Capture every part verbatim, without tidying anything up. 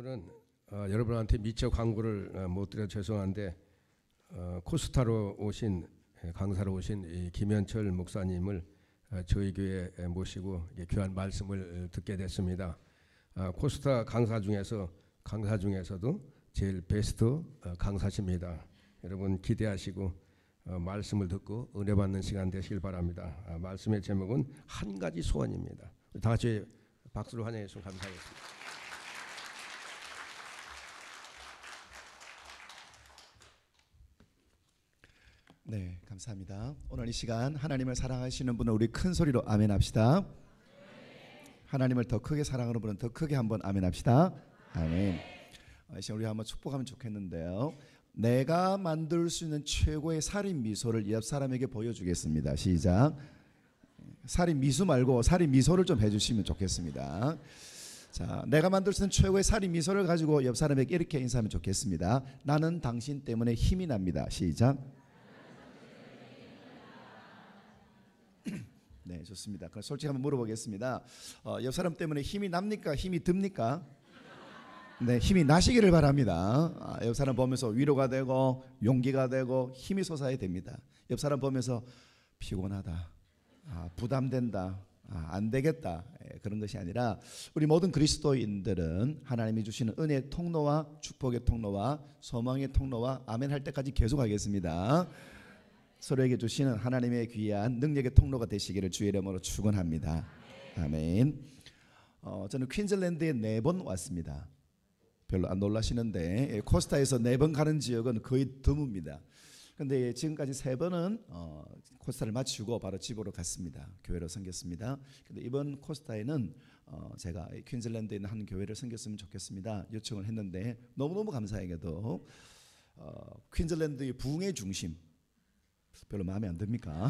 오늘은 어, 여러분한테 미처 광고를 어, 못 드려 죄송한데 어, 코스타로 오신 강사로 오신 이 김현철 목사님을 어, 저희 교회에 모시고 귀한 말씀을 듣게 됐습니다. 어, 코스타 강사 중에서 강사 중에서도 제일 베스트 어, 강사십니다. 여러분 기대하시고 어, 말씀을 듣고 은혜 받는 시간 되시길 바랍니다. 어, 말씀의 제목은 한 가지 소원입니다. 다 같이 박수로 환영해 주시면 감사하겠습니다. 네, 감사합니다. 오늘 이 시간 하나님을 사랑하시는 분은 우리 큰 소리로 아멘 합시다. 하나님을 더 크게 사랑하는 분은 더 크게 한번 아멘 합시다. 아멘. 이 시간 우리 한번 축복하면 좋겠는데요. 내가 만들 수 있는 최고의 살인 미소를 옆 사람에게 보여주겠습니다. 시작. 살인 미소 말고 살인 미소를 좀 해주시면 좋겠습니다. 자, 내가 만들 수 있는 최고의 살인 미소를 가지고 옆 사람에게 이렇게 인사하면 좋겠습니다. 나는 당신 때문에 힘이 납니다. 시작. 네, 좋습니다. 그럼 솔직히 한번 물어보겠습니다. 어, 옆 사람 때문에 힘이 납니까? 힘이 듭니까? 네, 힘이 나시기를 바랍니다. 아, 옆 사람 보면서 위로가 되고 용기가 되고 힘이 솟아야 됩니다. 옆 사람 보면서 피곤하다, 아, 부담된다, 아, 안 되겠다, 예, 그런 것이 아니라 우리 모든 그리스도인들은 하나님이 주시는 은혜의 통로와 축복의 통로와 소망의 통로와 아멘 할 때까지 계속하겠습니다. 서로에게 주시는 하나님의 귀한 능력의 통로가 되시기를 주의 이름으로 축원합니다. 아멘. 어, 저는 퀸즐랜드에 네 번 왔습니다. 별로 안 놀라시는데 코스타에서 네 번 가는 지역은 거의 드뭅니다. 그런데 지금까지 세 번은 어, 코스타를 마치고 바로 집으로 갔습니다. 교회로 섬겼습니다. 근데 이번 코스타에는 어, 제가 퀸즐랜드에 있는 한 교회를 섬겼으면 좋겠습니다. 요청을 했는데 너무너무 감사하게도 어, 퀸즐랜드의 부흥의 중심 별로 마음에 안 듭니까?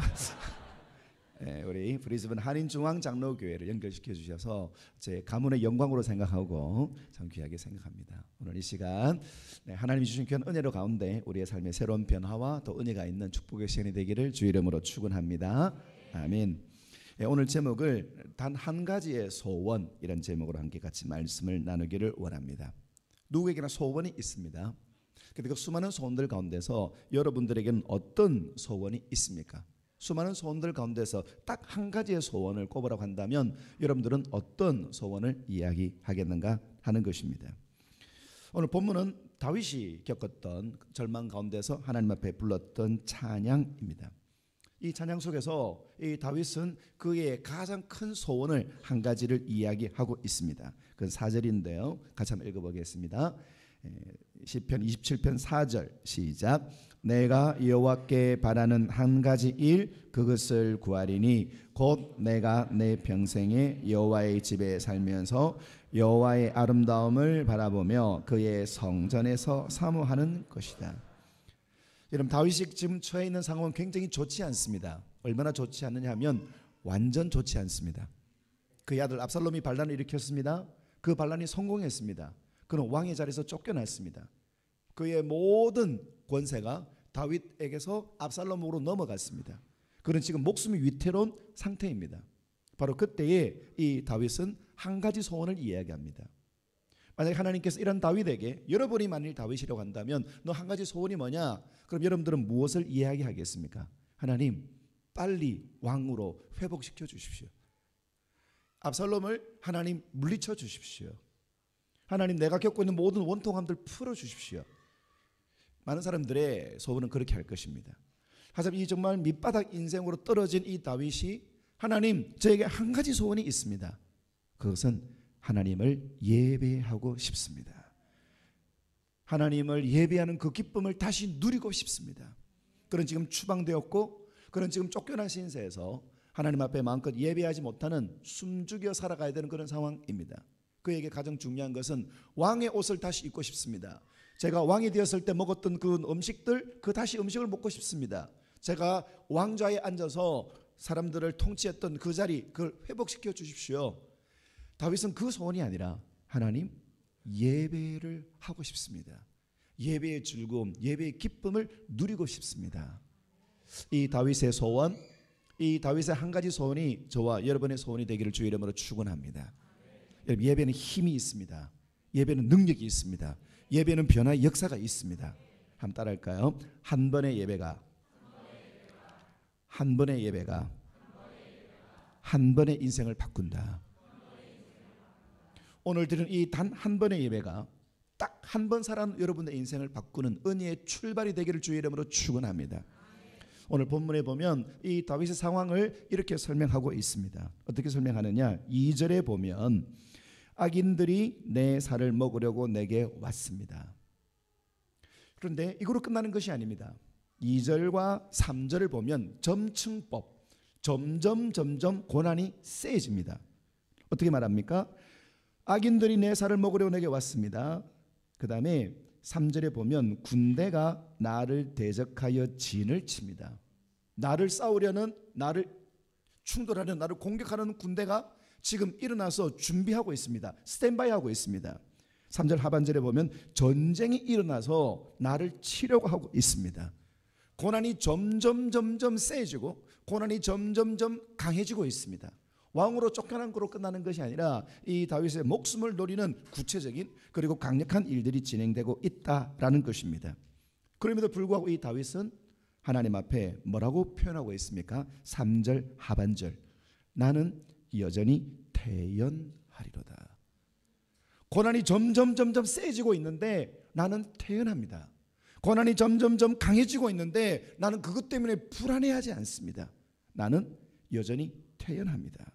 네, 우리 브리즈번 한인중앙장로교회를 연결시켜 주셔서 제 가문의 영광으로 생각하고 참 귀하게 생각합니다. 오늘 이 시간 네, 하나님이 주신 귀한 은혜로 가운데 우리의 삶의 새로운 변화와 또 은혜가 있는 축복의 시간이 되기를 주 이름으로 축원합니다. 아멘. 네, 오늘 제목을 단 한 가지의 소원 이런 제목으로 함께 같이 말씀을 나누기를 원합니다. 누구에게나 소원이 있습니다. 그런데 그 수많은 소원들 가운데서 여러분들에게는 어떤 소원이 있습니까? 수많은 소원들 가운데서 딱 한 가지의 소원을 꼽으라고 한다면 여러분들은 어떤 소원을 이야기하겠는가 하는 것입니다. 오늘 본문은 다윗이 겪었던 절망 가운데서 하나님 앞에 불렀던 찬양입니다. 이 찬양 속에서 이 다윗은 그의 가장 큰 소원을 한 가지를 이야기하고 있습니다. 그건 사 절인데요. 같이 한번 읽어보겠습니다. 시편 이십칠 편 사 절 시작. 내가 여호와께 바라는 한 가지 일 그것을 구하리니 곧 내가 내 평생에 여호와의 집에 살면서 여호와의 아름다움을 바라보며 그의 성전에서 사모하는 것이다. 여러분 다윗이 지금 처해 있는 상황은 굉장히 좋지 않습니다. 얼마나 좋지 않느냐 하면 완전 좋지 않습니다. 그의 아들 압살롬이 반란을 일으켰습니다. 그 반란이 성공했습니다. 그는 왕의 자리에서 쫓겨났습니다. 그의 모든 권세가 다윗에게서 압살롬으로 넘어갔습니다. 그는 지금 목숨이 위태로운 상태입니다. 바로 그때에 이 다윗은 한 가지 소원을 이야기합니다. 만약에 하나님께서 이런 다윗에게 여러분이 만일 다윗이라고 한다면 너 한 가지 소원이 뭐냐? 그럼 여러분들은 무엇을 이야기하겠습니까? 하나님 빨리 왕으로 회복시켜 주십시오. 압살롬을 하나님 물리쳐 주십시오. 하나님 내가 겪고 있는 모든 원통함들 풀어주십시오. 많은 사람들의 소원은 그렇게 할 것입니다. 하지만 이 정말 밑바닥 인생으로 떨어진 이 다윗이 하나님 저에게 한 가지 소원이 있습니다. 그것은 하나님을 예배하고 싶습니다. 하나님을 예배하는 그 기쁨을 다시 누리고 싶습니다. 그는 지금 추방되었고 그는 지금 쫓겨난 신세에서 하나님 앞에 마음껏 예배하지 못하는 숨죽여 살아가야 되는 그런 상황입니다. 그에게 가장 중요한 것은 왕의 옷을 다시 입고 싶습니다. 제가 왕이 되었을 때 먹었던 그 음식들 그 다시 음식을 먹고 싶습니다. 제가 왕좌에 앉아서 사람들을 통치했던 그 자리 그걸 회복시켜 주십시오. 다윗은 그 소원이 아니라 하나님 예배를 하고 싶습니다. 예배의 즐거움 예배의 기쁨을 누리고 싶습니다. 이 다윗의 소원 이 다윗의 한 가지 소원이 저와 여러분의 소원이 되기를 주의 이름으로 축원합니다. 여러분 예배는 힘이 있습니다. 예배는 능력이 있습니다. 예배는 변화의 역사가 있습니다. 한번 따라할까요? 한 번의 예배가 한 번의 예배가 한 번의 인생을 바꾼다. 오늘 드린 이 단 한 번의 예배가 딱 한 번 살아온 여러분의 인생을 바꾸는 은혜의 출발이 되기를 주의 이름으로 축원합니다. 오늘 본문에 보면 이 다윗의 상황을 이렇게 설명하고 있습니다. 어떻게 설명하느냐? 이 절에 보면 악인들이 내 살을 먹으려고 내게 왔습니다. 그런데 이거로 끝나는 것이 아닙니다. 이 절과 삼 절을 보면 점층법, 점점 점점 고난이 세집니다. 어떻게 말합니까? 악인들이 내 살을 먹으려고 내게 왔습니다. 그 다음에 삼 절에 보면 군대가 나를 대적하여 진을 칩니다. 나를 싸우려는, 나를 충돌하는, 나를 공격하는 군대가 지금 일어나서 준비하고 있습니다. 스탠바이 하고 있습니다. 삼 절 하반절에 보면 전쟁이 일어나서 나를 치려고 하고 있습니다. 고난이 점점 점점 세지고 고난이 점점점 강해지고 있습니다. 왕으로 쫓겨난 거로 끝나는 것이 아니라 이 다윗의 목숨을 노리는 구체적인 그리고 강력한 일들이 진행되고 있다라는 것입니다. 그럼에도 불구하고 이 다윗은 하나님 앞에 뭐라고 표현하고 있습니까? 삼 절 하반절, 나는 여전히 태연하리로다. 고난이 점점 점점 세지고 있는데 나는 태연합니다. 고난이 점점점 강해지고 있는데 나는 그것 때문에 불안해하지 않습니다. 나는 여전히 태연합니다.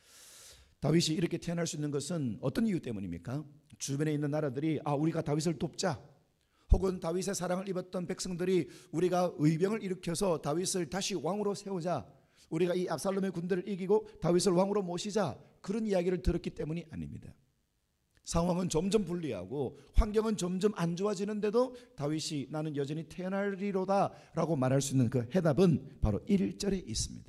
다윗이 이렇게 태어날 수 있는 것은 어떤 이유 때문입니까? 주변에 있는 나라들이 아 우리가 다윗을 돕자, 혹은 다윗의 사랑을 입었던 백성들이 우리가 의병을 일으켜서 다윗을 다시 왕으로 세우자, 우리가 이 압살롬의 군대를 이기고 다윗을 왕으로 모시자, 그런 이야기를 들었기 때문이 아닙니다. 상황은 점점 불리하고 환경은 점점 안 좋아지는데도 다윗이 나는 여전히 태어나리로다 라고 말할 수 있는 그 해답은 바로 일 절에 있습니다.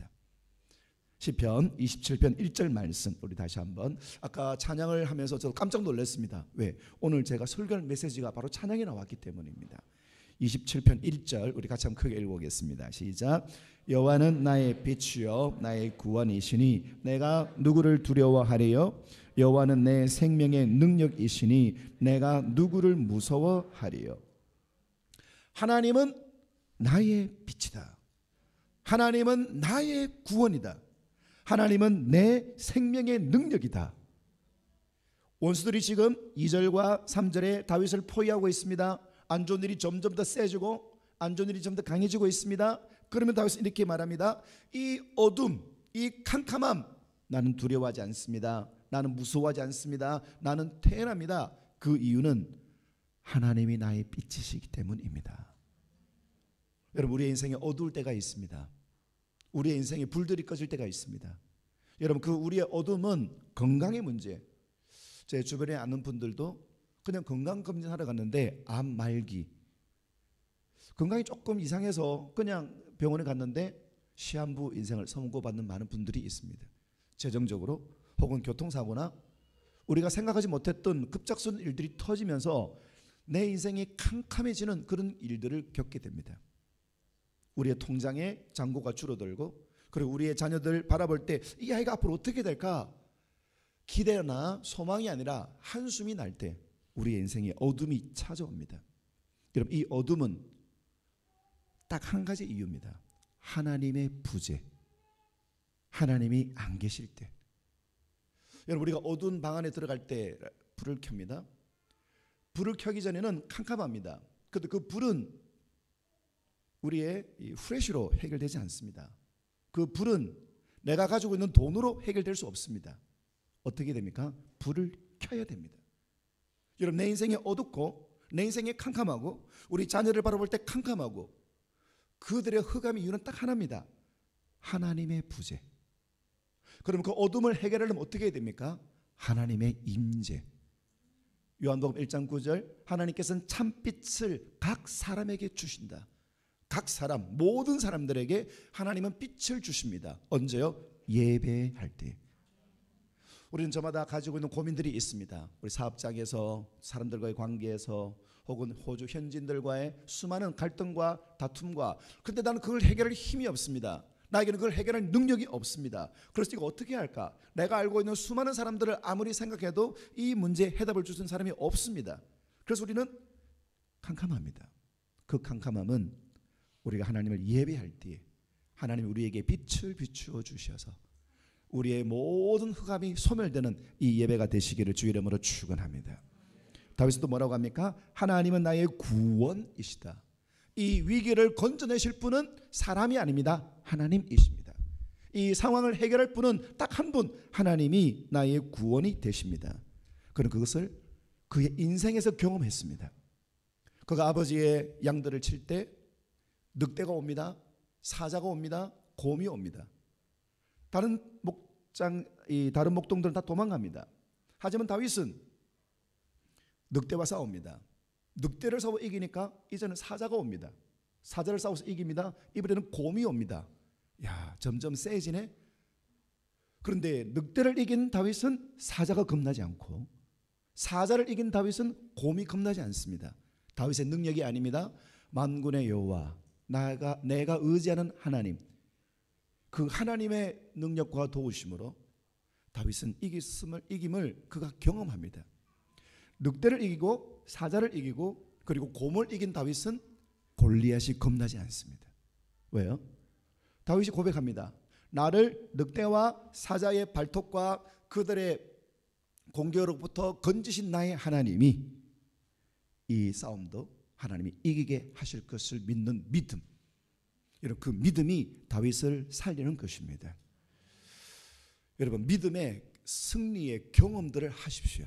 시편 이십칠 편 일 절 말씀 우리 다시 한번, 아까 찬양을 하면서 저도 깜짝 놀랐습니다. 왜? 오늘 제가 설교할 메시지가 바로 찬양이 나왔기 때문입니다. 이십칠 편 일 절 우리 같이 한번 크게 읽어보겠습니다. 시작. 여호와는 나의 빛이요 나의 구원이시니 내가 누구를 두려워하리요? 여호와는 내 생명의 능력이시니 내가 누구를 무서워하리요? 하나님은 나의 빛이다. 하나님은 나의 구원이다. 하나님은 내 생명의 능력이다. 원수들이 지금 이 절과 삼 절에 다윗을 포위하고 있습니다. 안 좋은 일이 점점 더 세지고 안 좋은 일이 점점 더 강해지고 있습니다. 그러면 다윗은 이렇게 말합니다. 이 어둠, 이 캄캄함 나는 두려워하지 않습니다. 나는 무서워하지 않습니다. 나는 태연합니다. 그 이유는 하나님이 나의 빛이시기 때문입니다. 여러분, 우리의 인생에 어두울 때가 있습니다. 우리의 인생에 불들이 꺼질 때가 있습니다. 여러분, 그 우리의 어둠은 건강의 문제. 제 주변에 아는 분들도 그냥 건강검진하러 갔는데 암 말기, 건강이 조금 이상해서 그냥 병원에 갔는데 시한부 인생을 선고받는 많은 분들이 있습니다. 재정적으로 혹은 교통사고나 우리가 생각하지 못했던 급작스러운 일들이 터지면서 내 인생이 캄캄해지는 그런 일들을 겪게 됩니다. 우리의 통장에 잔고가 줄어들고, 그리고 우리의 자녀들 바라볼 때 이 아이가 앞으로 어떻게 될까? 기대나 소망이 아니라 한숨이 날 때 우리의 인생에 어둠이 찾아옵니다. 여러분, 이 어둠은 딱 한 가지 이유입니다. 하나님의 부재, 하나님이 안 계실 때. 여러분, 우리가 어두운 방 안에 들어갈 때 불을 켭니다. 불을 켜기 전에는 캄캄합니다. 그런데 그 불은 우리의 후레쉬로 해결되지 않습니다. 그 불은 내가 가지고 있는 돈으로 해결될 수 없습니다. 어떻게 됩니까? 불을 켜야 됩니다. 여러분, 내 인생이 어둡고 내 인생이 캄캄하고 우리 자녀를 바라볼 때 캄캄하고 그들의 흑암의 이유는 딱 하나입니다. 하나님의 부재. 그럼 그 어둠을 해결하려면 어떻게 해야 됩니까? 하나님의 임재. 요한복음 일 장 구 절, 하나님께서는 참빛을 각 사람에게 주신다. 각 사람, 모든 사람들에게 하나님은 빛을 주십니다. 언제요? 예배할 때. 우리는 저마다 가지고 있는 고민들이 있습니다. 우리 사업장에서, 사람들과의 관계에서, 혹은 호주 현지인들과의 수많은 갈등과 다툼과, 그런데 나는 그걸 해결할 힘이 없습니다. 나에게는 그걸 해결할 능력이 없습니다. 그래서 이거 어떻게 할까? 내가 알고 있는 수많은 사람들을 아무리 생각해도 이 문제에 해답을 주는 사람이 없습니다. 그래서 우리는 캄캄합니다. 그 캄캄함은 우리가 하나님을 예배할 때에 하나님이 우리에게 빛을 비추어 주셔서 우리의 모든 흑암이 소멸되는 이 예배가 되시기를 주 이름으로 축원합니다. 다윗은 또 뭐라고 합니까? 하나님은 나의 구원이시다. 이 위기를 건져내실 분은 사람이 아닙니다. 하나님이십니다. 이 상황을 해결할 분은 딱 한 분, 하나님이 나의 구원이 되십니다. 그는 그것을 그의 인생에서 경험했습니다. 그가 아버지의 양들을 칠 때 늑대가 옵니다. 사자가 옵니다. 곰이 옵니다. 다른 목장, 이 다른 목동들은 다 도망갑니다. 하지만 다윗은 늑대와 싸웁니다. 늑대를 싸워 이기니까 이제는 사자가 옵니다. 사자를 싸워서 이깁니다. 이번에는 곰이 옵니다. 야, 점점 세지네. 그런데 늑대를 이긴 다윗은 사자가 겁나지 않고 사자를 이긴 다윗은 곰이 겁나지 않습니다. 다윗의 능력이 아닙니다. 만군의 여호와, 나가 내가 의지하는 하나님, 그 하나님의 능력과 도우심으로 다윗은 이gis을 이김을 그가 경험합니다. 늑대를 이기고 사자를 이기고 그리고 곰을 이긴 다윗은 골리앗이 겁나지 않습니다. 왜요? 다윗이 고백합니다. 나를 늑대와 사자의 발톱과 그들의 공격으로부터 건지신 나의 하나님이 이 싸움도 하나님이 이기게 하실 것을 믿는 믿음, 여러분 그 믿음이 다윗을 살리는 것입니다. 여러분 믿음의 승리의 경험들을 하십시오.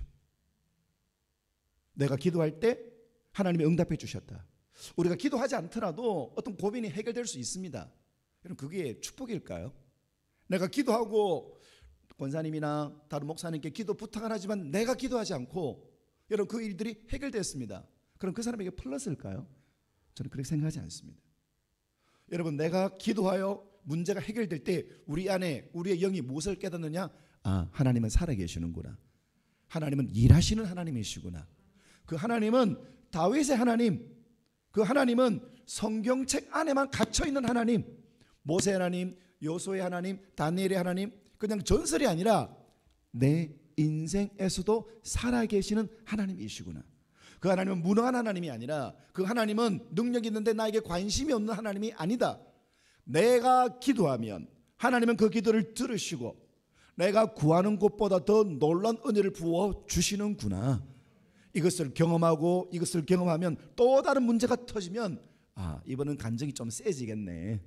내가 기도할 때 하나님이 응답해 주셨다. 우리가 기도하지 않더라도 어떤 고민이 해결될 수 있습니다. 여러분 그게 축복일까요? 내가 기도하고 권사님이나 다른 목사님께 기도 부탁을 하지만 내가 기도하지 않고 여러분 그 일들이 해결됐습니다. 그럼 그 사람에게 플러스일까요? 저는 그렇게 생각하지 않습니다. 여러분 내가 기도하여 문제가 해결될 때 우리 안에 우리의 영이 무엇을 깨닫느냐? 아, 하나님은 살아계시는구나. 하나님은 일하시는 하나님이시구나. 그 하나님은 다윗의 하나님, 그 하나님은 성경책 안에만 갇혀있는 하나님, 모세 하나님, 여호수아의 하나님, 다니엘의 하나님, 그냥 전설이 아니라 내 인생에서도 살아계시는 하나님이시구나. 그 하나님은 무능한 하나님이 아니라 그 하나님은 능력이 있는데 나에게 관심이 없는 하나님이 아니다. 내가 기도하면 하나님은 그 기도를 들으시고 내가 구하는 것보다 더 놀라운 은혜를 부어 주시는구나. 이것을 경험하고 이것을 경험하면 또 다른 문제가 터지면 아, 이번엔 간증이 좀 세지겠네.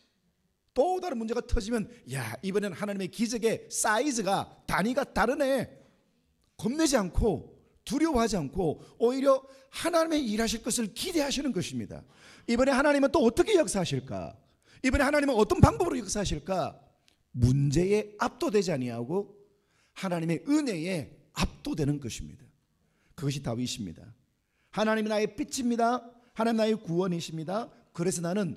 또 다른 문제가 터지면 야, 이번엔 하나님의 기적의 사이즈가 단위가 다르네. 겁내지 않고 두려워하지 않고 오히려 하나님의 일하실 것을 기대하시는 것입니다. 이번에 하나님은 또 어떻게 역사하실까? 이번에 하나님은 어떤 방법으로 역사하실까? 문제에 압도되지 아니하고 하나님의 은혜에 압도되는 것입니다. 그것이 다윗입니다. 하나님이 나의 빛입니다. 하나님 나의 구원이십니다. 그래서 나는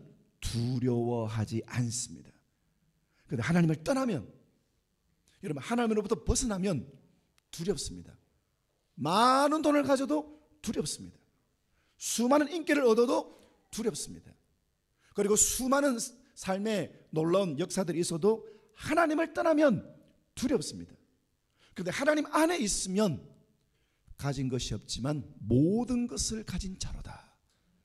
두려워하지 않습니다. 그런데 하나님을 떠나면, 여러분 하나님으로부터 벗어나면 두렵습니다. 많은 돈을 가져도 두렵습니다. 수많은 인기를 얻어도 두렵습니다. 그리고 수많은 삶의 놀라운 역사들이 있어도 하나님을 떠나면 두렵습니다. 그런데 하나님 안에 있으면 가진 것이 없지만 모든 것을 가진 자로다.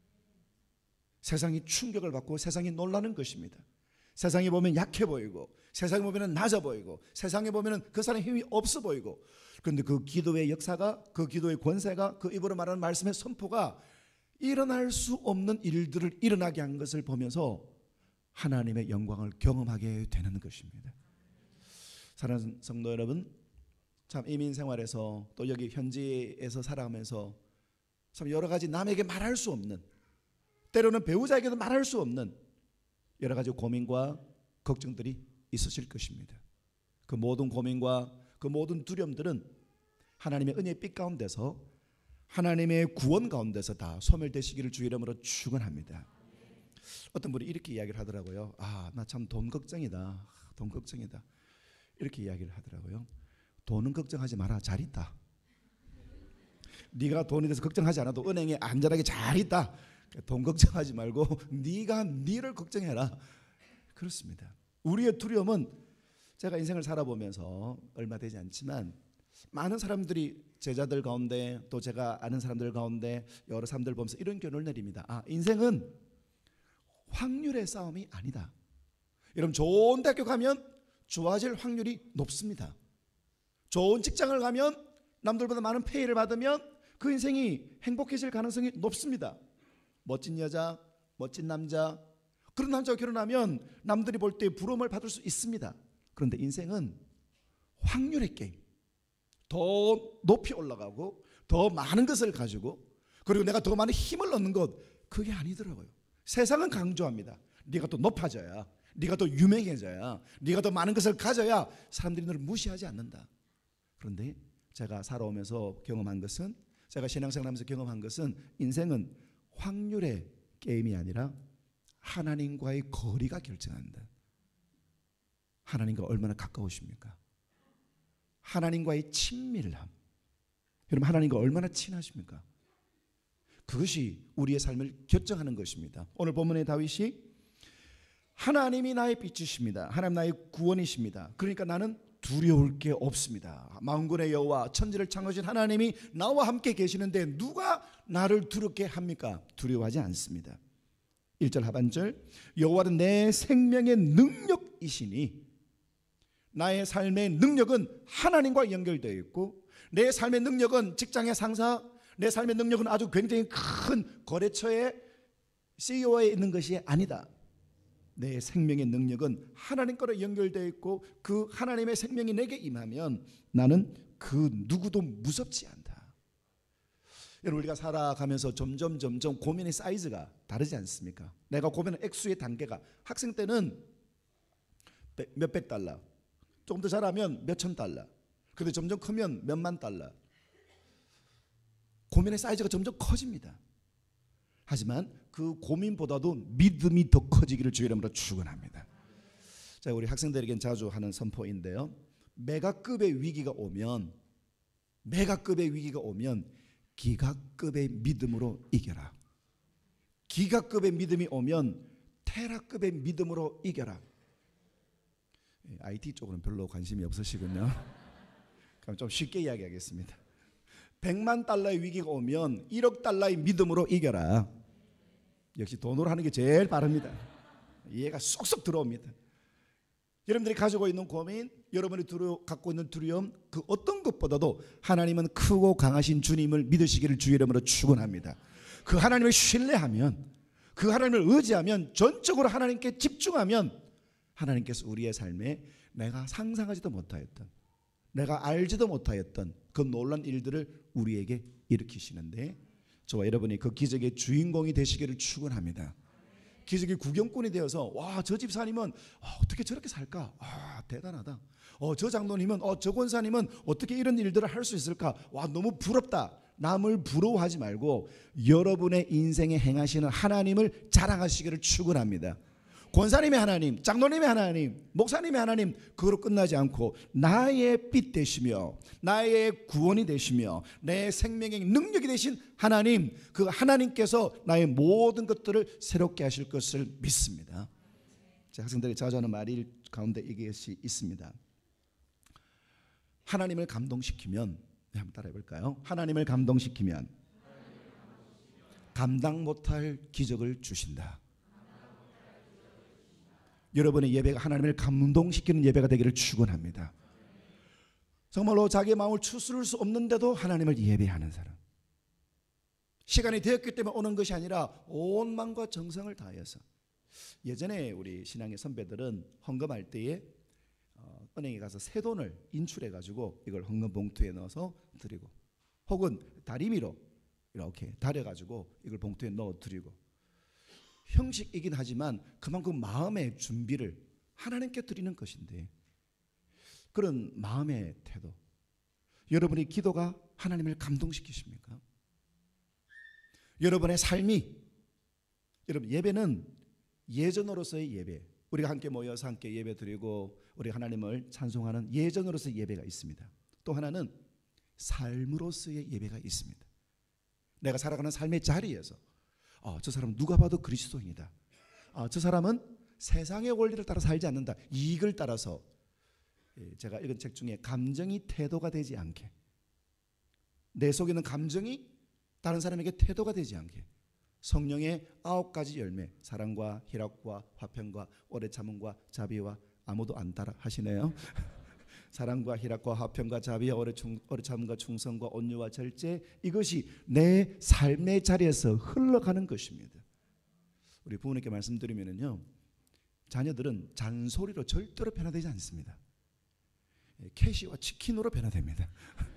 세상이 충격을 받고 세상이 놀라는 것입니다. 세상에 보면 약해 보이고 세상에 보면 낮아 보이고 세상에 보면 그 사람의 힘이 없어 보이고, 그런데 그 기도의 역사가, 그 기도의 권세가, 그 입으로 말하는 말씀의 선포가 일어날 수 없는 일들을 일어나게 한 것을 보면서 하나님의 영광을 경험하게 되는 것입니다. 사랑하는 성도 여러분, 참 이민 생활에서 또 여기 현지에서 살아가면서 참 여러 가지 남에게 말할 수 없는, 때로는 배우자에게도 말할 수 없는 여러 가지 고민과 걱정들이 있으실 것입니다. 그 모든 고민과 그 모든 두려움들은 하나님의 은혜의 빛 가운데서, 하나님의 구원 가운데서 다 소멸되시기를 주 이름으로 축원합니다. 어떤 분이 이렇게 이야기를 하더라고요. 아, 나 참 돈 걱정이다. 돈 걱정이다. 이렇게 이야기를 하더라고요. 돈은 걱정하지 마라. 잘 있다. 네가 돈에 대해서 걱정하지 않아도 은행에 안전하게 잘 있다. 돈 걱정하지 말고 네가 네를 걱정해라. 그렇습니다. 우리의 두려움은 제가 인생을 살아보면서 얼마 되지 않지만 많은 사람들이 제자들 가운데 또 제가 아는 사람들 가운데 여러 사람들 보면서 이런 결론을 내립니다. 아, 인생은 확률의 싸움이 아니다. 여러분 좋은 대학교 가면 좋아질 확률이 높습니다. 좋은 직장을 가면 남들보다 많은 페이를 받으면 그 인생이 행복해질 가능성이 높습니다. 멋진 여자, 멋진 남자, 그런 남자와 결혼하면 남들이 볼 때 부러움을 받을 수 있습니다. 그런데 인생은 확률의 게임. 더 높이 올라가고 더 많은 것을 가지고 그리고 내가 더 많은 힘을 얻는 것, 그게 아니더라고요. 세상은 강조합니다. 네가 더 높아져야, 네가 더 유명해져야, 네가 더 많은 것을 가져야 사람들이 너를 무시하지 않는다. 그런데 제가 살아오면서 경험한 것은, 제가 신앙생활하면서 경험한 것은 인생은 확률의 게임이 아니라 하나님과의 거리가 결정한다. 하나님과 얼마나 가까우십니까? 하나님과의 친밀함. 여러분 하나님과 얼마나 친하십니까? 그것이 우리의 삶을 결정하는 것입니다. 오늘 본문의 다윗이 하나님이 나의 빛이십니다. 하나님 나의 구원이십니다. 그러니까 나는 두려울 게 없습니다. 만군의 여호와 천지를 창조하신 하나님이 나와 함께 계시는데 누가 나를 두렵게 합니까? 두려워하지 않습니다. 일 절 하반절, 여호와는 내 생명의 능력이시니, 나의 삶의 능력은 하나님과 연결되어 있고 내 삶의 능력은 직장의 상사, 내 삶의 능력은 아주 굉장히 큰 거래처의 씨이오에 있는 것이 아니다. 내 생명의 능력은 하나님 거로 연결되어 있고 그 하나님의 생명이 내게 임하면 나는 그 누구도 무섭지 않다. 여러분 우리가 살아가면서 점점 점점 고민의 사이즈가 다르지 않습니까? 내가 고민한 액수의 단계가, 학생 때는 몇백 달러, 조금 더 잘하면 몇천 달러, 그런데 점점 크면 몇만 달러. 고민의 사이즈가 점점 커집니다. 하지만 그 고민보다도 믿음이 더 커지기를 주의 이름으로 축원합니다. 자, 우리 학생들에겐 자주 하는 선포인데요, 메가급의 위기가 오면 메가급의 위기가 오면 기가급의 믿음으로 이겨라. 기가급의 믿음이 오면 테라급의 믿음으로 이겨라. 아이티 쪽으로는 별로 관심이 없으시군요. 그럼 좀 쉽게 이야기하겠습니다. 백만 달러의 위기가 오면 일억 달러의 믿음으로 이겨라. 역시 돈으로 하는 게 제일 빠릅니다. 이해가 쏙쏙 들어옵니다. 여러분들이 가지고 있는 고민, 여러분이 두려, 갖고 있는 두려움, 그 어떤 것보다도 하나님은 크고 강하신 주님을 믿으시기를 주의 이름으로 축원합니다. 그 하나님을 신뢰하면, 그 하나님을 의지하면, 전적으로 하나님께 집중하면 하나님께서 우리의 삶에 내가 상상하지도 못하였던, 내가 알지도 못하였던 그 놀라운 일들을 우리에게 일으키시는데, 저와 여러분이 그 기적의 주인공이 되시기를 축원합니다. 기적의 구경꾼이 되어서 와, 저 집사님은 아, 어떻게 저렇게 살까? 아, 대단하다. 어, 저 장로님은, 어, 저 권사님은 어떻게 이런 일들을 할 수 있을까? 와, 너무 부럽다. 남을 부러워하지 말고 여러분의 인생에 행하시는 하나님을 자랑하시기를 축원합니다. 권사님의 하나님, 장로님의 하나님, 목사님의 하나님, 그거로 끝나지 않고 나의 빛 되시며 나의 구원이 되시며 내 생명의 능력이 되신 하나님, 그 하나님께서 나의 모든 것들을 새롭게 하실 것을 믿습니다. 제 학생들이 자주 하는 말이 가운데 이것이 있습니다. 하나님을 감동시키면, 네, 한번 따라해 볼까요? 하나님을 감동시키면 감당 못할 기적을 주신다. 여러분의 예배가 하나님을 감동시키는 예배가 되기를 축원합니다. 정말로 자기의 마음을 추스를 수 없는데도 하나님을 예배하는 사람, 시간이 되었기 때문에 오는 것이 아니라 온 마음과 정성을 다해서. 예전에 우리 신앙의 선배들은 헌금할 때에 어, 은행에 가서 새 돈을 인출해 가지고 이걸 헌금 봉투에 넣어서 드리고, 혹은 다리미로 이렇게 다려 가지고 이걸 봉투에 넣어 드리고, 형식이긴 하지만 그만큼 마음의 준비를 하나님께 드리는 것인데, 그런 마음의 태도, 여러분의 기도가 하나님을 감동시키십니까? 여러분의 삶이, 여러분 예배는 예전으로서의 예배, 우리가 함께 모여서 함께 예배 드리고 우리 하나님을 찬송하는 예전으로서의 예배가 있습니다. 또 하나는 삶으로서의 예배가 있습니다. 내가 살아가는 삶의 자리에서 아, 저 사람은 누가 봐도 그리스도인이다. 아, 저 사람은 세상의 원리를 따라 살지 않는다. 이익을 따라서. 제가 읽은 책 중에 감정이 태도가 되지 않게, 내 속에 있는 감정이 다른 사람에게 태도가 되지 않게 성령의 아홉 가지 열매, 사랑과 희락과 화평과 오래 참음과 자비와, 아무도 안 따라 하시네요. 사랑과 희락과 화평과 자비와 오래, 충, 오래 참음과 충성과 온유와 절제, 이것이 내 삶의 자리에서 흘러가는 것입니다. 우리 부모님께 말씀드리면요, 자녀들은 잔소리로 절대로 변화되지 않습니다. 캐시와 치킨으로 변화됩니다.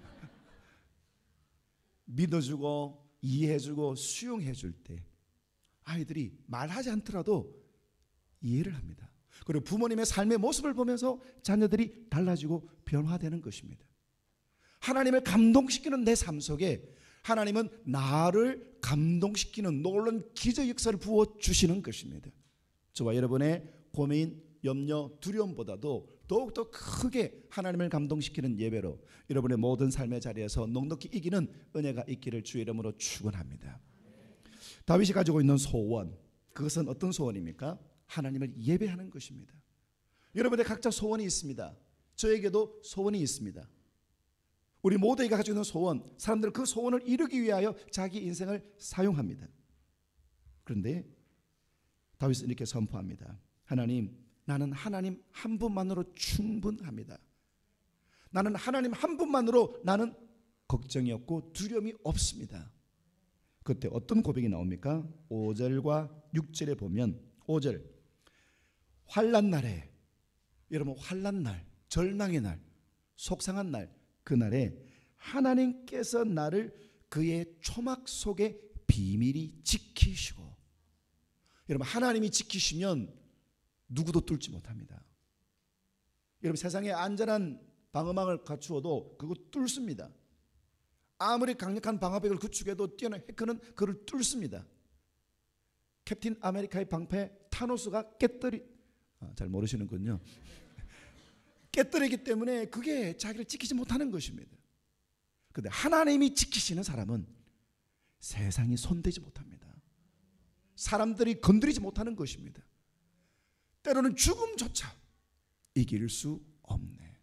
믿어주고 이해해주고 수용해줄 때 아이들이 말하지 않더라도 이해를 합니다. 그리고 부모님의 삶의 모습을 보면서 자녀들이 달라지고 변화되는 것입니다. 하나님을 감동시키는 내 삶 속에 하나님은 나를 감동시키는 놀라운 기적 역사를 부어주시는 것입니다. 저와 여러분의 고민, 염려, 두려움보다도 더욱더 크게 하나님을 감동시키는 예배로 여러분의 모든 삶의 자리에서 넉넉히 이기는 은혜가 있기를 주의 이름으로 축원합니다. 다윗이 가지고 있는 소원, 그것은 어떤 소원입니까? 하나님을 예배하는 것입니다. 여러분의 각자 소원이 있습니다. 저에게도 소원이 있습니다. 우리 모두가 가지고 있는 소원, 사람들은 그 소원을 이루기 위하여 자기 인생을 사용합니다. 그런데 다윗은 이렇게 선포합니다. 하나님, 나는 하나님 한 분만으로 충분합니다. 나는 하나님 한 분만으로 나는 걱정이 없고 두려움이 없습니다. 그때 어떤 고백이 나옵니까? 오 절과 육 절에 보면, 오 절, 환난 날에, 여러분 환난 날, 절망의 날, 속상한 날, 그날에 하나님께서 나를 그의 초막 속에 비밀히 지키시고, 여러분 하나님이 지키시면 누구도 뚫지 못합니다. 여러분 세상에 안전한 방어막을 갖추어도 그거 뚫습니다. 아무리 강력한 방어벽을 구축해도 뛰어난 해커는 그를 뚫습니다. 캡틴 아메리카의 방패 타노스가 깨뜨리 아, 잘 모르시는군요. 깨뜨리기 때문에 그게 자기를 지키지 못하는 것입니다. 그런데 하나님이 지키시는 사람은 세상이 손대지 못합니다. 사람들이 건드리지 못하는 것입니다. 때로는 죽음조차 이길 수 없네.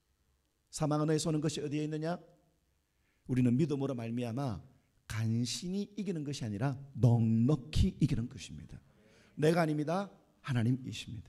사망의 손은 것이 어디에 있느냐? 우리는 믿음으로 말미암아 간신히 이기는 것이 아니라 넉넉히 이기는 것입니다. 내가 아닙니다. 하나님이십니다.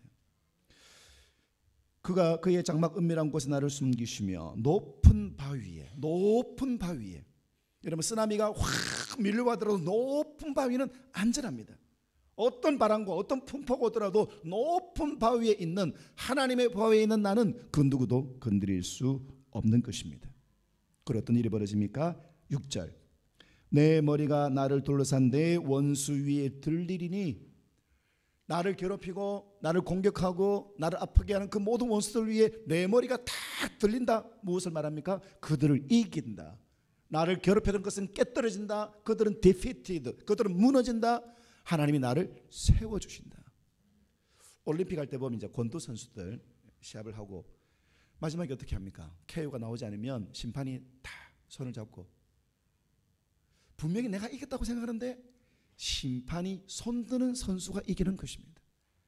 그가 그의 장막 은밀한 곳에 나를 숨기시며 높은 바위에, 높은 바위에, 여러분 쓰나미가 확 밀려와더라도 높은 바위는 안전합니다. 어떤 바람과 어떤 풍파가 오더라도 높은 바위에 있는 하나님의 바위에 있는 나는 그 누구도 건드릴 수 없는 것입니다. 그리고 어떤 일이 벌어집니까? 육 절, 내 머리가 나를 둘러싼 내 원수 위에 들리리니, 나를 괴롭히고 나를 공격하고 나를 아프게 하는 그 모든 원수들 위에 내 머리가 다 들린다. 무엇을 말합니까? 그들을 이긴다. 나를 괴롭히던 것은 깨떨어진다. 그들은 defeated, 그들은 무너진다. 하나님이 나를 세워주신다. 올림픽 할 때 보면 이제 권도 선수들 시합을 하고 마지막에 어떻게 합니까? 케이오가 나오지 않으면 심판이 다 손을 잡고, 분명히 내가 이겼다고 생각하는데 심판이 손드는 선수가 이기는 것입니다.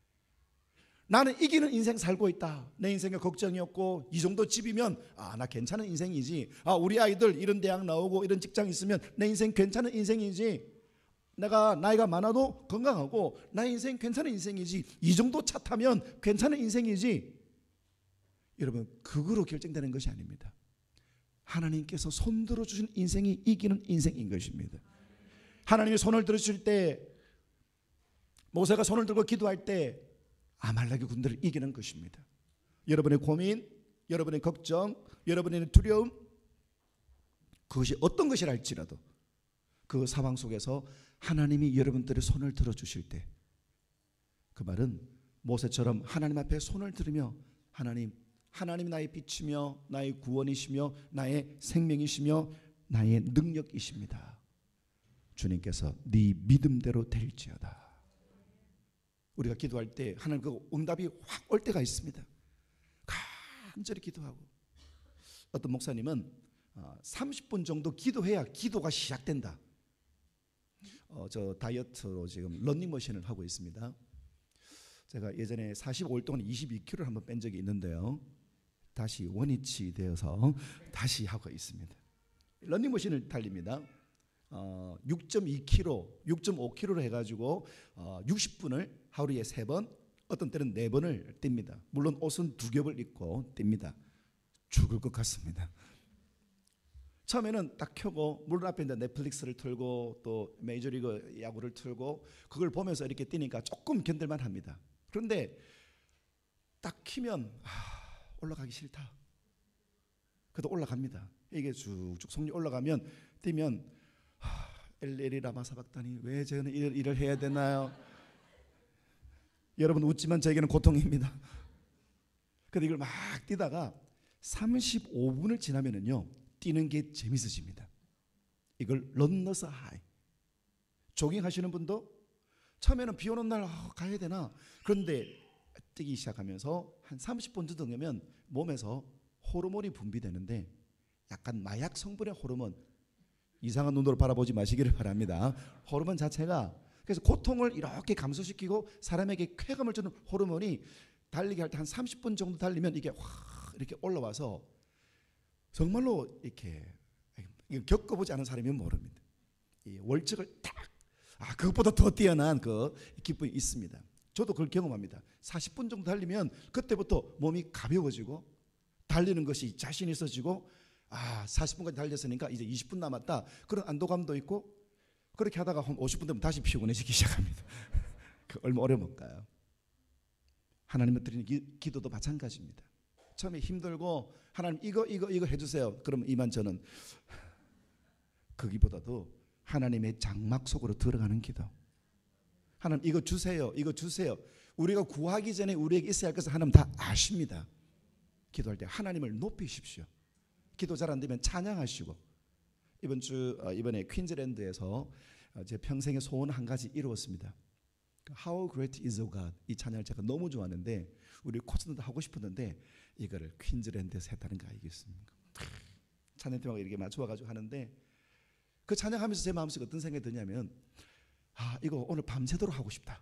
나는 이기는 인생 살고 있다. 내 인생에 걱정이 없고 이 정도 집이면 아, 나 괜찮은 인생이지. 아, 우리 아이들 이런 대학 나오고 이런 직장 있으면 내 인생 괜찮은 인생이지. 내가 나이가 많아도 건강하고 나의 인생 괜찮은 인생이지. 이 정도 차 타면 괜찮은 인생이지. 여러분, 그거로 결정되는 것이 아닙니다. 하나님께서 손들어 주신 인생이 이기는 인생인 것입니다. 하나님이 손을 들어주실 때, 모세가 손을 들고 기도할 때 아말렉의 군대를 이기는 것입니다. 여러분의 고민, 여러분의 걱정, 여러분의 두려움, 그것이 어떤 것이라 할지라도 그 상황 속에서 하나님이 여러분들의 손을 들어주실 때, 그 말은 모세처럼 하나님 앞에 손을 들으며, 하나님, 하나님이 나의 빛이며 나의 구원이시며 나의 생명이시며 나의 능력이십니다. 주님께서 네 믿음대로 될지어다. 우리가 기도할 때 하나님 그 응답이 확 올 때가 있습니다. 간절히 기도하고, 어떤 목사님은 삼십 분 정도 기도해야 기도가 시작된다. 어, 저 다이어트로 지금 런닝머신을 하고 있습니다. 제가 예전에 사십오 일 동안 이십이 킬로그램를 한번 뺀 적이 있는데요. 다시 원위치 되어서 다시 하고 있습니다. 러닝머신을 달립니다. 어, 육 점 이 킬로그램, 육 점 오 킬로그램로 해가지고 어, 육십 분을 하루에 세 번, 어떤 때는 네 번을 뜁니다. 물론 옷은 두 겹을 입고 뜁니다. 죽을 것 같습니다. 처음에는 딱 켜고 물론 앞에 넷플릭스를 틀고 또 메이저리그 야구를 틀고 그걸 보면서 이렇게 뛰니까 조금 견딜만 합니다. 그런데 딱 키면 아, 올라가기 싫다. 그래도 올라갑니다. 이게 쭉쭉 속력 올라가면 뛰면 하, 엘엘이 라마사박다니 왜 저는 일을, 일을 해야 되나요? 여러분 웃지만 저에게는 고통입니다. 그런데 이걸 막 뛰다가 삼십오 분을 지나면은요 뛰는 게 재밌어집니다. 이걸 런너스 하이. 조깅 하시는 분도 처음에는 비 오는 날 아, 가야 되나? 그런데 뛰기 시작하면서 한 삼십 분 정도 되면 몸에서 호르몬이 분비되는데 약간 마약 성분의 호르몬, 이상한 눈으로 바라보지 마시기를 바랍니다. 호르몬 자체가 그래서 고통을 이렇게 감소시키고 사람에게 쾌감을 주는 호르몬이 달리기 할 때 한 삼십 분 정도 달리면 이게 확 이렇게 올라와서 정말로 이렇게 겪어보지 않은 사람이면 모릅니다. 이 월척을 딱 아, 그것보다 더 뛰어난 그 기쁨이 있습니다. 저도 그걸 경험합니다. 사십 분 정도 달리면 그때부터 몸이 가벼워지고 달리는 것이 자신 있어지고 아 사십 분까지 달렸으니까 이제 이십 분 남았다 그런 안도감도 있고 그렇게 하다가 한 오십 분 되면 다시 피곤해지기 시작합니다. 그 얼마 오래 못 가요. 하나님을 드리는 기, 기도도 마찬가지입니다. 처음에 힘들고 하나님 이거 이거 이거 해주세요. 그러면 이만 저는 거기보다도 하나님의 장막 속으로 들어가는 기도. 하나님 이거 주세요. 이거 주세요. 우리가 구하기 전에 우리에게 있어야 할 것을 하나님 다 아십니다. 기도할 때 하나님을 높이십시오. 기도 잘 안 되면 찬양하시고 이번 주 이번에 퀸즐랜드에서 제 평생의 소원 한 가지 이루었습니다. How great is our God. 이 찬양을 제가 너무 좋아하는데 우리 코치들도 하고 싶었는데 이거를 퀸즐랜드에서 했다는 거 알겠습니까? 찬양 팀하고 이렇게 맞춰가지고 하는데 그 찬양하면서 제 마음속에 어떤 생각이 드냐면 아 이거 오늘 밤새도록 하고 싶다.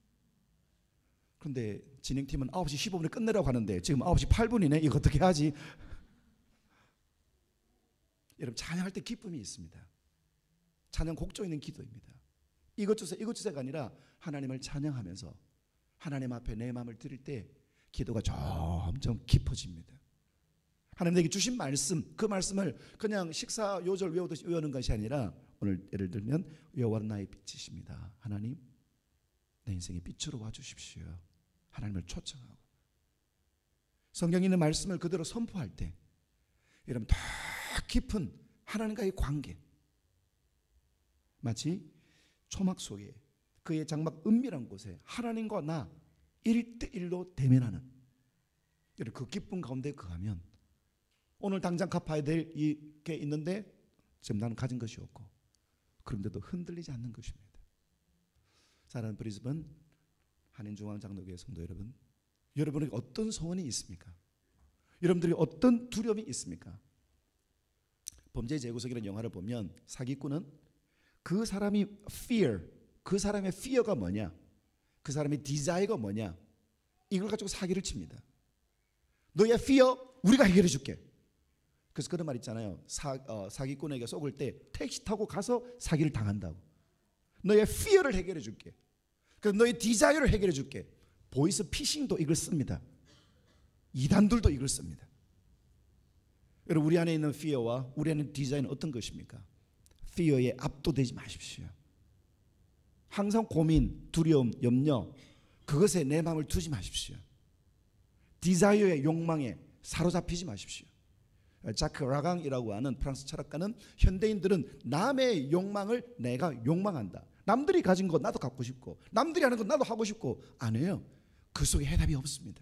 그런데 진행팀은 아홉 시 십오 분에 끝내라고 하는데 지금 아홉 시 팔 분이네. 이거 어떻게 하지? 여러분 찬양할 때 기쁨이 있습니다. 찬양 곡조 있는 기도입니다. 이것 주세요 이것 주세요가 아니라 하나님을 찬양하면서 하나님 앞에 내 마음을 드릴 때 기도가 점점 깊어집니다. 하나님에게 주신 말씀 그 말씀을 그냥 식사 요절 외우듯이 외우는 것이 아니라 오늘 예를 들면 여호와는 나의 빛이십니다. 하나님 내 인생의 빛으로 와주십시오. 하나님을 초청하고 성경에 있는 말씀을 그대로 선포할 때 여러분 더 깊은 하나님과의 관계 마치 초막 속에 그의 장막 은밀한 곳에 하나님과 나 일대일로 대면하는 그 기쁨 가운데 거하면 오늘 당장 갚아야 될 게 있는데 지금 나는 가진 것이 없고 그런데도 흔들리지 않는 것입니다. 사랑하는 브리즈번 한인중앙장로교회 성도 여러분, 여러분에게 어떤 소원이 있습니까? 여러분들이 어떤 두려움이 있습니까? 범죄의 재구성이라는 영화를 보면 사기꾼은 그 사람이 fear, 그 사람의 fear가 뭐냐, 그 사람의 desire가 뭐냐, 이걸 가지고 사기를 칩니다. 너의 fear 우리가 해결해 줄게. 그래서 그런 말 있잖아요. 사, 어, 사기꾼에게 속을 때 택시 타고 가서 사기를 당한다고. 너의 fear를 해결해 줄게. 그래서 너의 desire를 해결해 줄게. 보이스 피싱도 이걸 씁니다. 이단들도 이걸 씁니다. 여러분 우리 안에 있는 fear와 우리 안에 있는 desire는 어떤 것입니까? fear에 압도되지 마십시오. 항상 고민, 두려움, 염려 그것에 내 마음을 두지 마십시오. desire의 욕망에 사로잡히지 마십시오. 자크 라강이라고 하는 프랑스 철학가는 현대인들은 남의 욕망을 내가 욕망한다. 남들이 가진 거 나도 갖고 싶고 남들이 하는 거 나도 하고 싶고 안 해요. 그 속에 해답이 없습니다.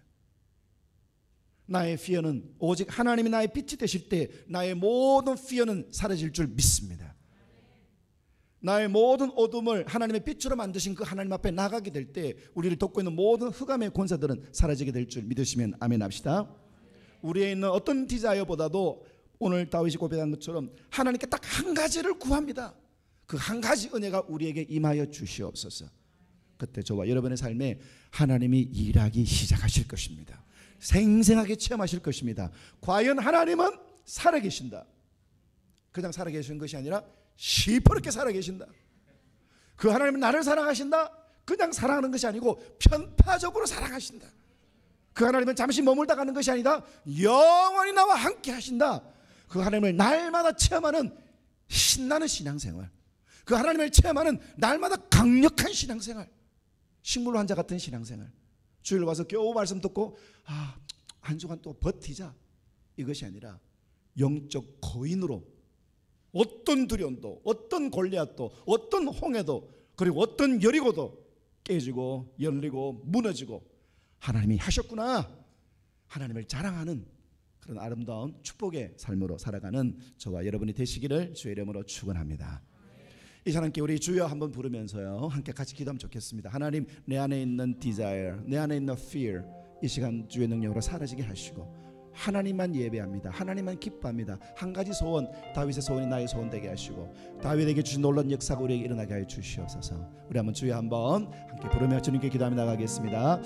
나의 fear는 오직 하나님이 나의 빛이 되실 때 나의 모든 fear는 사라질 줄 믿습니다. 나의 모든 어둠을 하나님의 빛으로 만드신 그 하나님 앞에 나가게 될 때 우리를 돕고 있는 모든 흑암의 권세들은 사라지게 될 줄 믿으시면 아멘 합시다. 우리에 있는 어떤 디자이어보다도 오늘 다윗이 고백한 것처럼 하나님께 딱 한 가지를 구합니다. 그 한 가지 은혜가 우리에게 임하여 주시옵소서. 그때 저와 여러분의 삶에 하나님이 일하기 시작하실 것입니다. 생생하게 체험하실 것입니다. 과연 하나님은 살아계신다. 그냥 살아계신 것이 아니라 시퍼렇게 살아계신다. 그 하나님은 나를 사랑하신다. 그냥 사랑하는 것이 아니고 편파적으로 사랑하신다. 그 하나님은 잠시 머물다 가는 것이 아니다. 영원히 나와 함께 하신다. 그 하나님을 날마다 체험하는 신나는 신앙생활, 그 하나님을 체험하는 날마다 강력한 신앙생활, 식물 환자 같은 신앙생활. 주일 와서 겨우 말씀 듣고 아, 한 주간 또 버티자, 이것이 아니라 영적 거인으로 어떤 두려움도, 어떤 골리앗도, 어떤 홍해도, 그리고 어떤 여리고도 깨지고 열리고 무너지고 하나님이 하셨구나, 하나님을 자랑하는 그런 아름다운 축복의 삶으로 살아가는 저와 여러분이 되시기를 주의 이름으로 축원합니다. 이 사람께 우리 주여 한번 부르면서요 함께 같이 기도하면 좋겠습니다. 하나님, 내 안에 있는 desire, 내 안에 있는 fear, 이 시간 주의 능력으로 사라지게 하시고 하나님만 예배합니다. 하나님만 기뻐합니다. 한 가지 소원, 다윗의 소원이 나의 소원 되게 하시고 다윗에게 주신 놀라운 역사가 우리에게 일어나게 하여 주시옵소서. 우리 한번 주여 한번 함께 부르며 주님께 기도하며 나가겠습니다.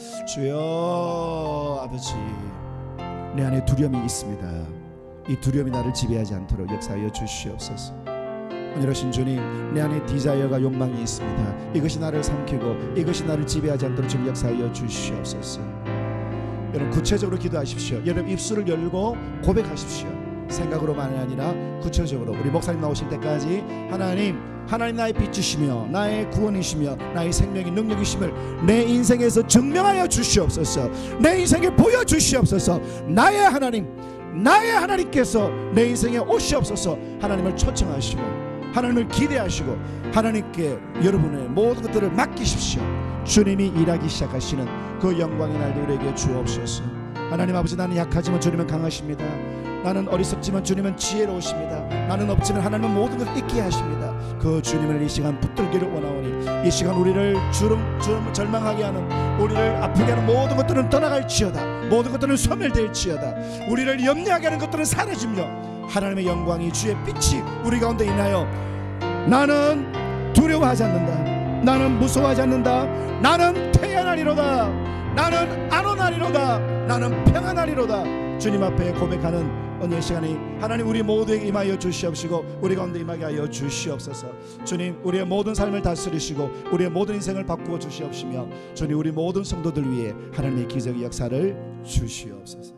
주여 아버지, 내 안에 두려움이 있습니다. 이 두려움이 나를 지배하지 않도록 역사하여 주시옵소서. 오늘하신 주님, 내 안에 디자이어가 욕망이 있습니다. 이것이 나를 삼키고 이것이 나를 지배하지 않도록 주님 역사하여 주시옵소서. 여러분 구체적으로 기도하십시오. 여러분 입술을 열고 고백하십시오. 생각으로만이 아니라 구체적으로 우리 목사님 나오실 때까지 하나님, 하나님 나의 빛이시며 나의 구원이시며 나의 생명의 능력이심을 내 인생에서 증명하여 주시옵소서. 내 인생에 보여주시옵소서. 나의 하나님, 나의 하나님께서 내 인생에 오시옵소서. 하나님을 초청하시고 하나님을 기대하시고 하나님께 여러분의 모든 것들을 맡기십시오. 주님이 일하기 시작하시는 그 영광의 날도 우리에게 주옵소서. 하나님 아버지, 나는 약하지만 주님은 강하십니다. 나는 어리석지만 주님은 지혜로우십니다. 나는 없지만 하나님은 모든 것을 있게 하십니다. 그 주님을 이 시간 붙들기를 원하오니 이 시간 우리를 주름, 주름 절망하게 하는, 우리를 아프게 하는 모든 것들은 떠나갈지어다. 모든 것들은 소멸될지어다. 우리를 염려하게 하는 것들은 사라지며 하나님의 영광이, 주의 빛이 우리 가운데 인하여 나는 두려워하지 않는다. 나는 무서워하지 않는다. 나는 태어나리로다. 나는 안온하리로다. 나는 평안하리로다. 주님 앞에 고백하는 오늘 시간이 하나님 우리 모두에게 임하여 주시옵시고 우리 가운데 임하게 하여 주시옵소서. 주님, 우리의 모든 삶을 다스리시고 우리의 모든 인생을 바꾸어 주시옵시며 주님, 우리 모든 성도들 위해 하나님의 기적의 역사를 주시옵소서.